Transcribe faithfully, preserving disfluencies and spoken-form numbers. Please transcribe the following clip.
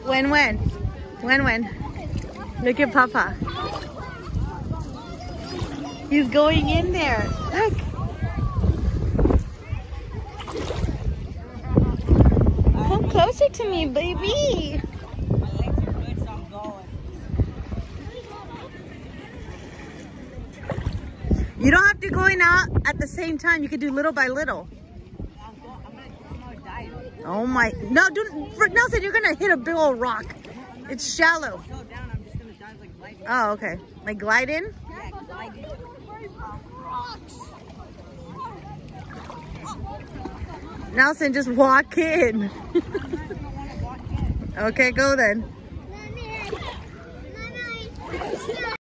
When, when? When, when? Look at Papa. He's going in there. Look. Come closer to me, baby. You don't have to go in out at the same time. You can do little by little. Oh my, no, do, Nelson, you're gonna hit a big old rock. It's shallow. Oh, okay. Like glide in? Yeah, glide in. Nelson, just walk in. Okay, go then.